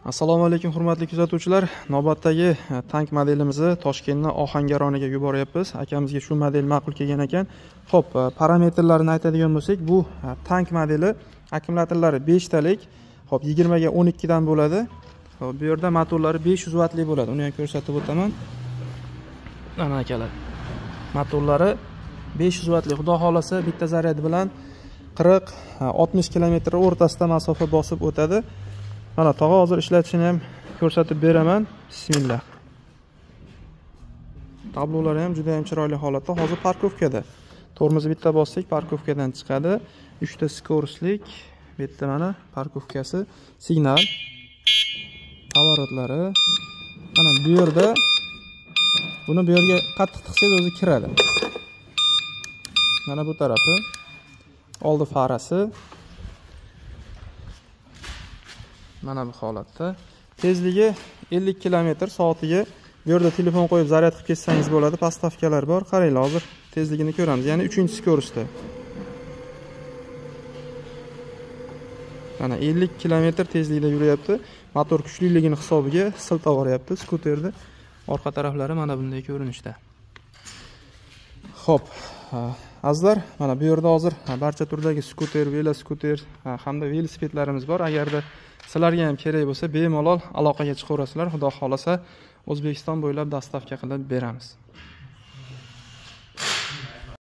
Assalomu alaykum hurmatli kuzatuvchilar. Navbatdagi tank modelimizni Toshkentning Ohangaroniga yuboryapmiz. Akamizga shu model ma'qul kelgan ekan. Xo'p, parametrlarini aytadigan bo'lsak, bu tank modeli akkumulyatorlari 5 talik. Xo'p, 20 ga 12 dan bo'ladi. Xo'p, bu yerda motorlari 500 vatlik bo'ladi. Uni ham ko'rsatib o'taman. Mana akalar. Motorlari 500 vatlik. Xudo xolasa bitta zaryad bilan 40-60 km o'rtasida masofa bosib o'tadi. Mana tog'a hozir ishlatishini ham ko'rsatib beraman. Bismillah. Tablolari ham juda ham chiroyli holatda. Hozir parkovkada. Tormozni bitta bossak parkovkadan chiqadi. 3 ta skoruslik. Bu yerda mana parkovkasi, signal, pavorotlari. Mana bu yerda buni bu yerga qattiq tiqsangiz o'zi kiradi. Mana bu tarafi oldi farasi. Mana bu holatda. Tezligi 50 km/soatiga. Bu yerda telefon qo'yib zaryad qilib ketsangiz bo'ladi. Pastavkalar bor. Qaranglar, hozir tezligini ko'ramiz. Ya'ni 3-skorusda. Mana 50 km tezlikda yuryapti. Motor kuchliligini hisobiga siltab boryapti skuterni. Orqa taraflari mana bunday ko'rinishda. Xo'p, azizlar, mana bu yerda hozir barcha turdagi skuter, velosiped hamda velosipedlarimiz bor. Agarda sizlarga ham kerak bo'lsa, bemalol aloqaga chiqaverasizlar. Xudo xolasa O'zbekiston bo'ylab dastavka qilib beramiz.